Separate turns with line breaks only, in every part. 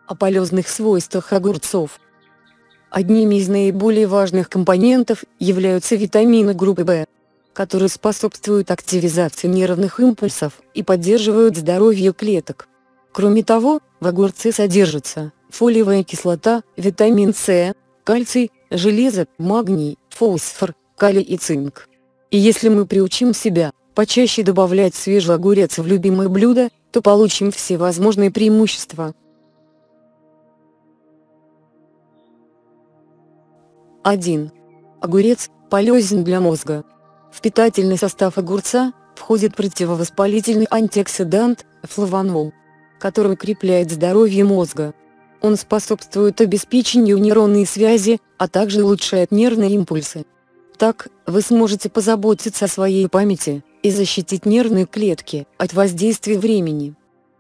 О полезных свойствах огурцов. Одними из наиболее важных компонентов являются витамины группы В, которые способствуют активизации нервных импульсов и поддерживают здоровье клеток. Кроме того, в огурце содержится фолиевая кислота, витамин С, кальций, железо, магний, фосфор, калий и цинк. И если мы приучим себя почаще добавлять свежий огурец в любимое блюдо, то получим все возможные преимущества. 1. Огурец полезен для мозга. В питательный состав огурца входит противовоспалительный антиоксидант флавонол, который укрепляет здоровье мозга. Он способствует обеспечению нейронной связи, а также улучшает нервные импульсы. Так, вы сможете позаботиться о своей памяти и защитить нервные клетки от воздействия времени.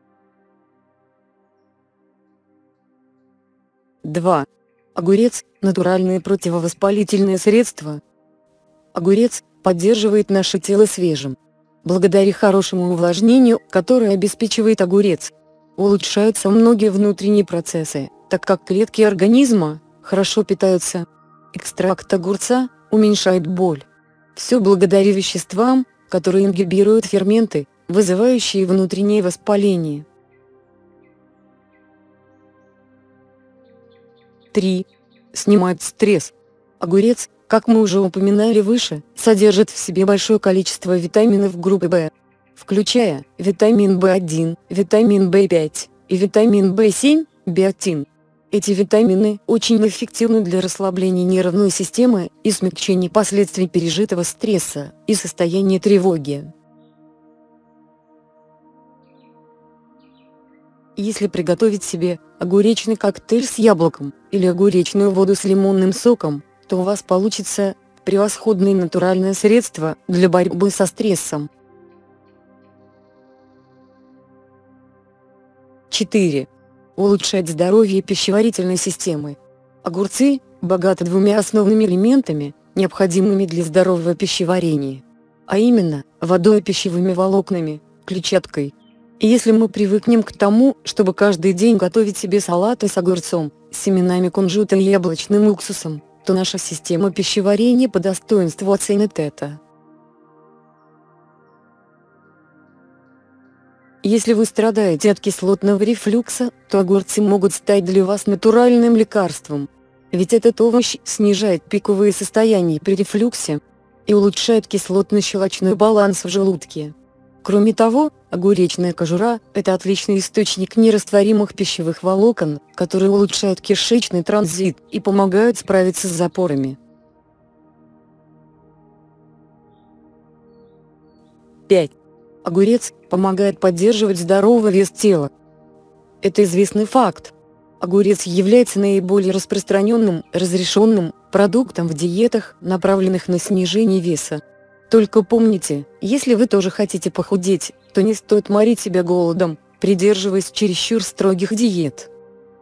2. Огурец – натуральное противовоспалительное средство. Огурец поддерживает наше тело свежим. Благодаря хорошему увлажнению, которое обеспечивает огурец, улучшаются многие внутренние процессы, так как клетки организма хорошо питаются. Экстракт огурца уменьшает боль. Все благодаря веществам, которые ингибируют ферменты, вызывающие внутреннее воспаление. 3. Снимает стресс. Огурец, как мы уже упоминали выше, содержит в себе большое количество витаминов группы В, включая витамин В1, витамин В5 и витамин В7, биотин. Эти витамины очень эффективны для расслабления нервной системы и смягчения последствий пережитого стресса и состояния тревоги. Если приготовить себе огуречный коктейль с яблоком или огуречную воду с лимонным соком, то у вас получится превосходное натуральное средство для борьбы со стрессом. 4. Улучшать здоровье пищеварительной системы. Огурцы богаты двумя основными элементами, необходимыми для здорового пищеварения, а именно водой и пищевыми волокнами, клетчаткой. И если мы привыкнем к тому, чтобы каждый день готовить себе салаты с огурцом, семенами кунжута и яблочным уксусом, то наша система пищеварения по достоинству оценит это. Если вы страдаете от кислотного рефлюкса, то огурцы могут стать для вас натуральным лекарством. Ведь этот овощ снижает пиковые состояния при рефлюксе и улучшает кислотно-щелочной баланс в желудке. Кроме того, огуречная кожура – это отличный источник нерастворимых пищевых волокон, которые улучшают кишечный транзит и помогают справиться с запорами. 5. Огурец помогает поддерживать здоровый вес тела. Это известный факт. Огурец является наиболее распространенным, разрешенным продуктом в диетах, направленных на снижение веса. Только помните, если вы тоже хотите похудеть, то не стоит морить себя голодом, придерживаясь чересчур строгих диет.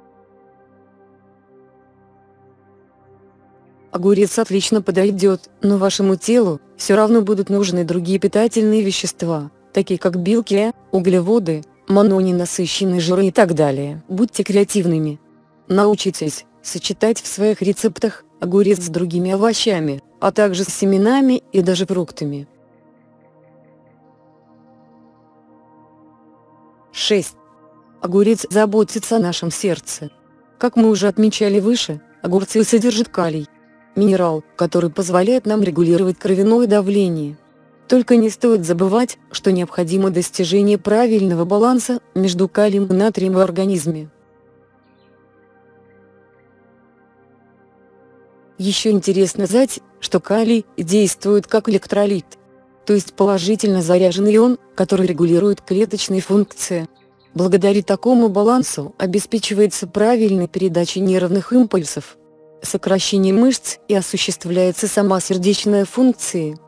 Огурец отлично подойдет, но вашему телу все равно будут нужны другие питательные вещества, такие как белки, углеводы, мононенасыщенные жиры и так далее. Будьте креативными. Научитесь сочетать в своих рецептах огурец с другими овощами, а также с семенами и даже фруктами. 6. Огурец заботится о нашем сердце. Как мы уже отмечали выше, огурцы содержат калий, минерал, который позволяет нам регулировать кровяное давление. Только не стоит забывать, что необходимо достижение правильного баланса между калием и натрием в организме. Еще интересно знать, что калий действует как электролит, то есть положительно заряженный ион, который регулирует клеточные функции. Благодаря такому балансу обеспечивается правильная передача нервных импульсов, сокращение мышц и осуществляется сама сердечная функция.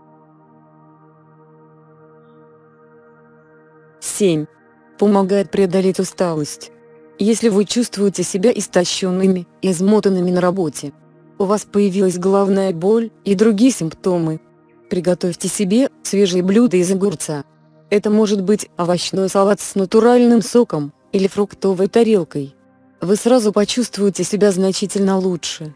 7. Помогает преодолеть усталость. Если вы чувствуете себя истощенными и измотанными на работе, у вас появилась головная боль и другие симптомы, приготовьте себе свежие блюда из огурца. Это может быть овощной салат с натуральным соком или фруктовой тарелкой. вы сразу почувствуете себя значительно лучше.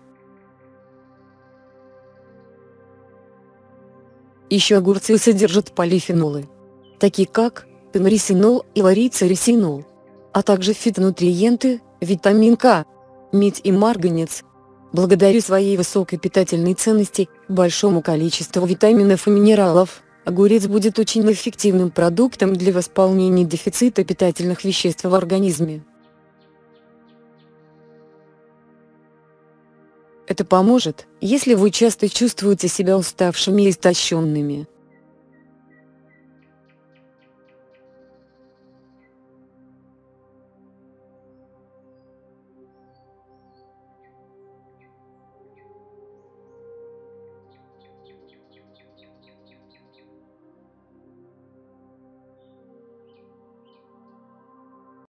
Еще огурцы содержат полифенолы, такие как пенрисинол и ларицерисинол, а также фитонутриенты, витамин К, медь и марганец. Благодаря своей высокой питательной ценности, большому количеству витаминов и минералов, огурец будет очень эффективным продуктом для восполнения дефицита питательных веществ в организме. Это поможет, если вы часто чувствуете себя уставшими и истощенными.